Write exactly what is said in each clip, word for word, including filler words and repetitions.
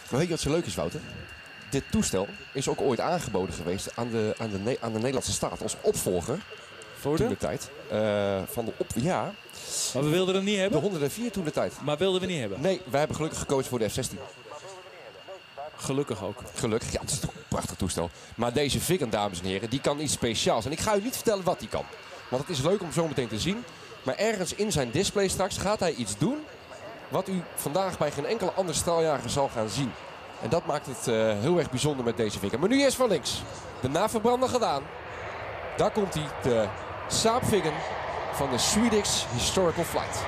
Maar weet je wat zo leuk is, Wouter? Dit toestel is ook ooit aangeboden geweest aan de, aan de, ne aan de Nederlandse staat als opvolger. Voor toen de? de tijd. Uh, van de op ja. Maar we wilden het niet hebben? De honderdvier toen de tijd. Maar wilden we niet hebben? Nee, wij hebben gelukkig gekozen voor de F zestien. Gelukkig ook. Gelukkig, ja, het is toch een prachtig toestel. Maar deze Viggen, dames en heren, die kan iets speciaals. En ik ga u niet vertellen wat die kan. Want het is leuk om zo meteen te zien. Maar ergens in zijn display straks gaat hij iets doen wat u vandaag bij geen enkele andere straaljager zal gaan zien. En dat maakt het uh, heel erg bijzonder met deze Viggen. Maar nu eerst van links. De naverbrander gedaan. Daar komt hij, de Saab Viggen van de Swedish Historical Flight.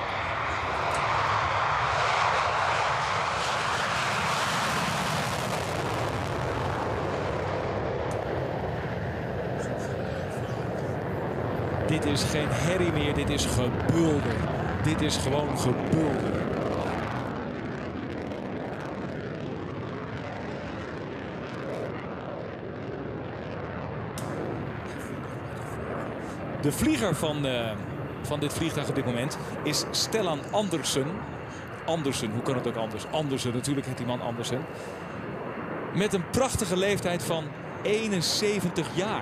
Dit is geen herrie meer, dit is gebulder. Dit is gewoon gebulder. De vlieger van, uh, van dit vliegtuig op dit moment is Stellan Andersen. Andersen, hoe kan het ook anders? Andersen, natuurlijk heet die man Andersen. Met een prachtige leeftijd van eenenzeventig jaar.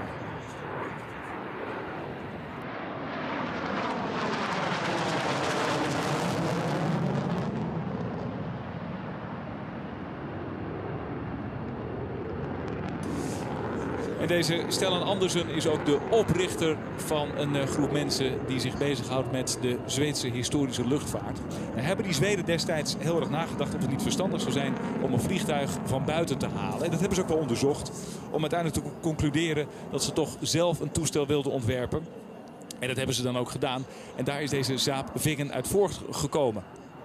En deze Stellan Andersen is ook de oprichter van een uh, groep mensen die zich bezighoudt met de Zweedse historische luchtvaart. Nou, hebben die Zweden destijds heel erg nagedacht of het niet verstandig zou zijn om een vliegtuig van buiten te halen. En dat hebben ze ook wel onderzocht om uiteindelijk te concluderen dat ze toch zelf een toestel wilden ontwerpen. En dat hebben ze dan ook gedaan. En daar is deze Saab Viggen uit voortgekomen.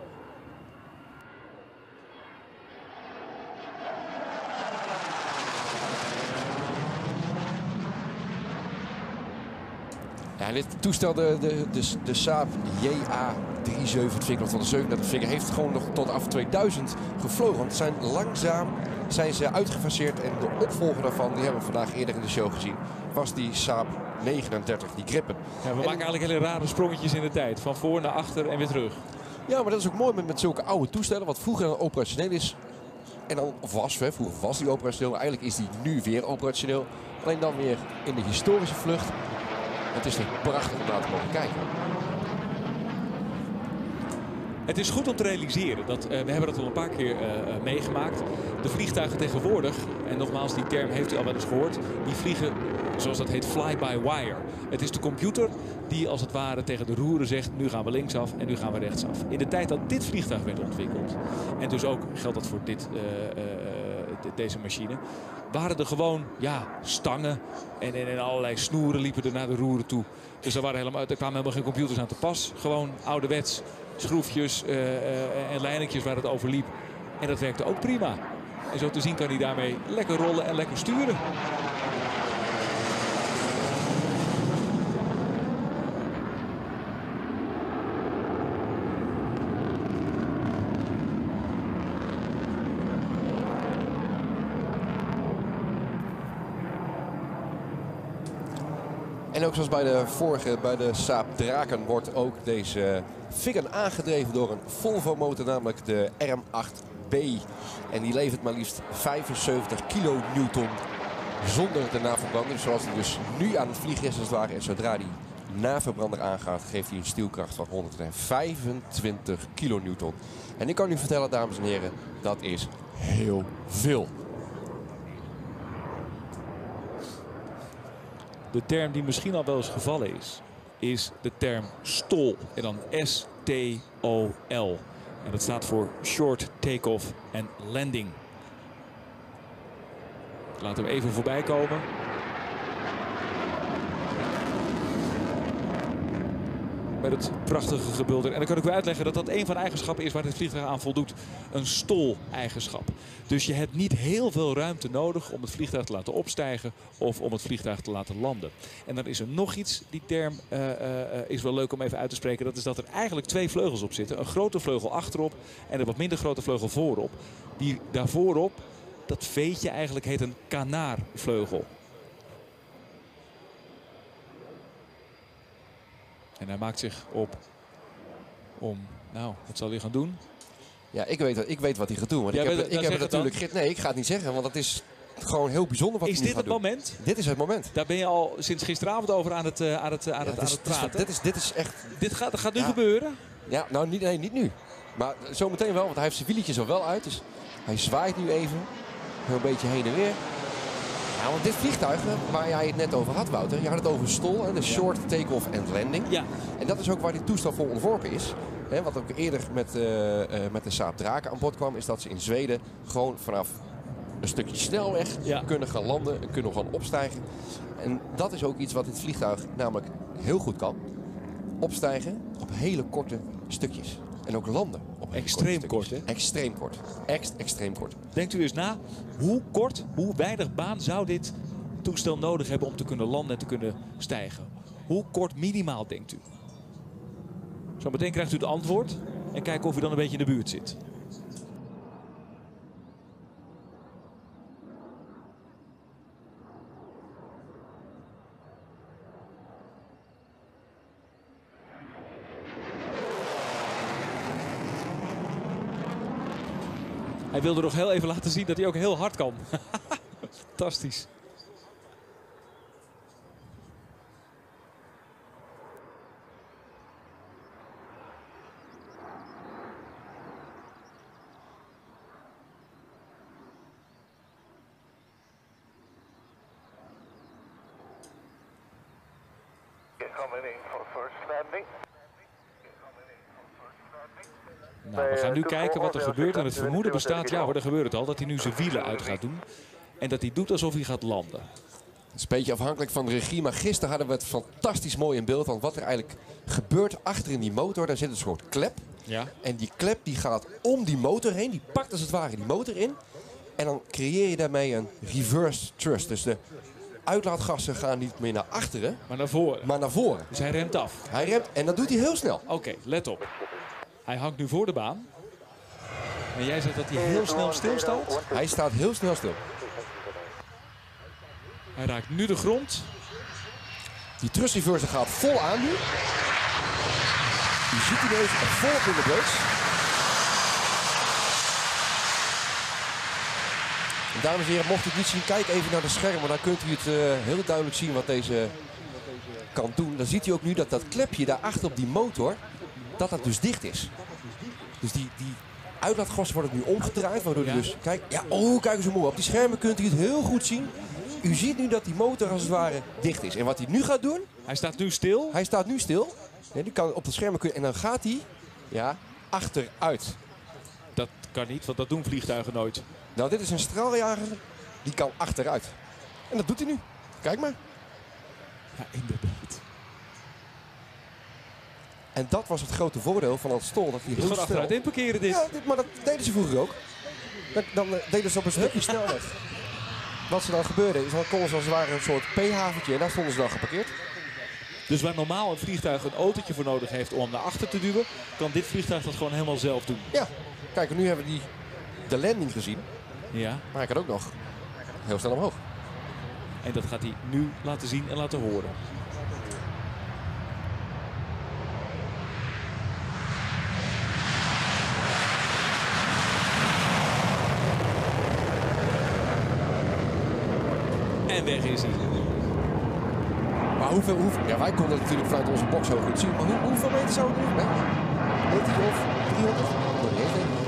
Ja, dit toestel, de, de, de, de Saab J A drieënzeventig Viggen, of de zevenendertig Viggen, heeft gewoon nog tot af tweeduizend gevlogen. Want zijn langzaam zijn ze uitgefaseerd en de opvolger daarvan, die hebben we vandaag eerder in de show gezien, was die Saab negenendertig, die Gripen. Ja, we en, maken eigenlijk hele rare sprongetjes in de tijd. Van voor naar achter en weer terug. Ja, maar dat is ook mooi met, met zulke oude toestellen, wat vroeger dan operationeel is. En dan was, hè, vroeger was die operationeel, eigenlijk is die nu weer operationeel. Alleen dan weer in de historische vlucht. Het is echt prachtig om naar te mogen kijken. Het is goed om te realiseren, dat, uh, we hebben dat al een paar keer uh, uh, meegemaakt. De vliegtuigen tegenwoordig, en nogmaals die term heeft u al wel eens gehoord, die vliegen zoals dat heet fly-by-wire. Het is de computer die als het ware tegen de roeren zegt, nu gaan we linksaf en nu gaan we rechtsaf. In de tijd dat dit vliegtuig werd ontwikkeld, en dus ook geldt dat voor dit, uh, uh, deze machine, waren er gewoon ja, stangen en, en, en allerlei snoeren liepen er naar de roeren toe. Dus er, waren helemaal, er kwamen helemaal geen computers aan te pas. Gewoon ouderwets schroefjes uh, uh, en lijnetjes waar het over liep. En dat werkte ook prima. En zo te zien kan hij daarmee lekker rollen en lekker sturen. En ook zoals bij de vorige, bij de Saab Draken, wordt ook deze Viggen aangedreven door een Volvo motor, namelijk de R M acht B. En die levert maar liefst vijfenzeventig kilonewton zonder de naverbrander. Zoals die dus nu aan het vliegen is als het ware. En zodra die naverbrander aangaat, geeft hij een stuwkracht van honderdvijfentwintig kilonewton. En ik kan u vertellen, dames en heren, dat is heel veel. De term die misschien al wel eens gevallen is, is de term STOL. En dan S T O L. En dat staat voor Short Takeoff and Landing. Laten we even voorbij komen. Met het prachtige gebulder. En dan kan ik u uitleggen dat dat een van de eigenschappen is waar dit vliegtuig aan voldoet. Een stol-eigenschap. Dus je hebt niet heel veel ruimte nodig om het vliegtuig te laten opstijgen of om het vliegtuig te laten landen. En dan is er nog iets, die term uh, uh, is wel leuk om even uit te spreken. Dat is dat er eigenlijk twee vleugels op zitten. Een grote vleugel achterop en een wat minder grote vleugel voorop. Die daar voorop, dat veetje eigenlijk heet een kanaarvleugel. En hij maakt zich op om, nou, wat zal hij gaan doen? Ja, ik weet, ik weet wat hij gaat doen. Want Ja, ik heb, maar ik dan heb zeg het het natuurlijk... Nee, ik ga het niet zeggen, want het is gewoon heel bijzonder wat Is hij nu dit gaat het doen. moment? Dit is het moment. Daar ben je al sinds gisteravond over aan het, uh, aan het, uh, aan Ja, het, dit, aan is, het praten. dit, is, dit is echt... Dit gaat, gaat nu Ja. gebeuren? Ja, nou niet, nee, niet nu. Maar zometeen wel, want hij heeft zijn wieltjes er wel uit. Dus hij zwaait nu even. Heel een beetje heen en weer. Ja, want dit vliegtuig, waar jij het net over had, Wouter. Je had het over STOL, hè, de Short Takeoff and Landing. Ja. En dat is ook waar die toestel voor ontworpen is. Hè, wat ook eerder met, uh, uh, met de Saab Draken aan boord kwam, is dat ze in Zweden gewoon vanaf een stukje snelweg Ja. kunnen gaan landen en kunnen gaan opstijgen. En dat is ook iets wat dit vliegtuig namelijk heel goed kan. Opstijgen op hele korte stukjes. En ook landen op hele Extreem korte kort, stukjes. hè? Extreem kort. Ext, extreem kort. Denkt u eens na, hoe kort, hoe weinig baan zou dit toestel nodig hebben om te kunnen landen en te kunnen stijgen? Hoe kort minimaal, denkt u? Zometeen krijgt u het antwoord en kijken of u dan een beetje in de buurt zit. Hij wilde nog heel even laten zien dat hij ook heel hard kan. Fantastisch. Nou, we gaan nu kijken wat er gebeurt en het vermoeden bestaat, ja hoor, er gebeurt het al, dat hij nu zijn wielen uit gaat doen. En dat hij doet alsof hij gaat landen. Het is een beetje afhankelijk van de regie, maar gisteren hadden we het fantastisch mooi in beeld. Want wat er eigenlijk gebeurt achter in die motor, daar zit een soort klep. Ja. En die klep die gaat om die motor heen, die pakt als het ware die motor in. En dan creëer je daarmee een reverse thrust. Dus de uitlaatgassen gaan niet meer naar achteren, Maar naar voren. maar naar voren. Dus hij remt af. Hij remt en dat doet hij heel snel. Oké, okay, let op. Hij hangt nu voor de baan. En jij zegt dat hij heel snel stilstaat. Hij staat heel snel stil. Hij raakt nu de grond. Die thrust reverser gaat vol aan nu. Je ziet die neus volop in de brakes. En dames en heren, mocht u het niet zien, kijk even naar de schermen. Dan kunt u het uh, heel duidelijk zien wat deze kan doen. Dan ziet u ook nu dat dat klepje daarachter op die motor, dat dat dus dicht is. Dus die, die uitlaatgassen worden nu omgedraaid. Waardoor Ja. u dus, kijk, ja, oh, kijk eens hoe mooi. Op die schermen kunt u het heel goed zien. U ziet nu dat die motor als het ware dicht is. En wat hij nu gaat doen, Hij staat nu stil. hij staat nu stil. Ja, die kan op het scherm kunnen. En dan gaat hij ja, achteruit. Dat kan niet, want dat doen vliegtuigen nooit. Nou, dit is een straaljager. Die kan achteruit. En dat doet hij nu. Kijk maar. Ja, inderdaad. En dat was het grote voordeel van het Stol. Dat hij Dus heel gewoon snel... achteruit inparkeren dit. Ja, dit, maar dat deden ze vroeger ook. Dan, dan uh, deden ze op een stukje snelweg. Wat er dan gebeurde, is dan konden ze als het ware een soort P-haventje. En daar stonden ze dan geparkeerd. Dus waar normaal een vliegtuig een autootje voor nodig heeft om hem naar achter te duwen, kan dit vliegtuig dat gewoon helemaal zelf doen. Ja. Kijk, nu hebben we die, de landing gezien. Ja. Maar hij kan ook nog heel snel omhoog. En dat gaat hij nu laten zien en laten horen. En weg is hij. Maar hoeveel, hoeveel... Ja, wij konden het natuurlijk vanuit onze box zo goed zien. Maar hoe, hoeveel meter zou het nu? Nee? meter of driehonderd? Oh, niet eens, nee.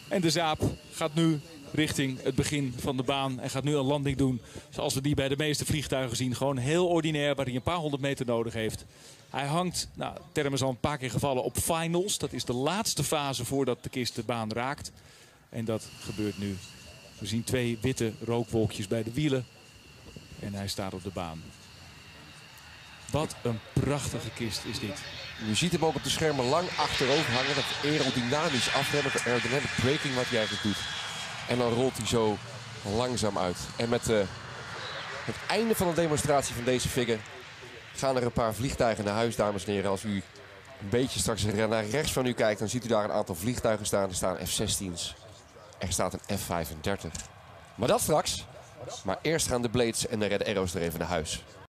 En de Saab gaat nu richting het begin van de baan en gaat nu een landing doen zoals we die bij de meeste vliegtuigen zien. Gewoon heel ordinair, waar hij een paar honderd meter nodig heeft. Hij hangt, nou, de term is al een paar keer gevallen, op finals. Dat is de laatste fase voordat de kist de baan raakt. En dat gebeurt nu. We zien twee witte rookwolkjes bij de wielen. En hij staat op de baan. Wat een prachtige kist is dit. Je ziet hem ook op de schermen lang achterover hangen. Dat aerodynamisch afremmen, de aerodynamic braking wat hij eigenlijk doet. En dan rolt hij zo langzaam uit. En met uh, het einde van de demonstratie van deze figure gaan er een paar vliegtuigen naar huis, dames en heren. Als u een beetje straks naar rechts van u kijkt, dan ziet u daar een aantal vliegtuigen staan. Er staan F zestien's. Er staat een F vijfendertig. Maar dat straks. Maar eerst gaan de Blades en de Red Arrows er even naar huis.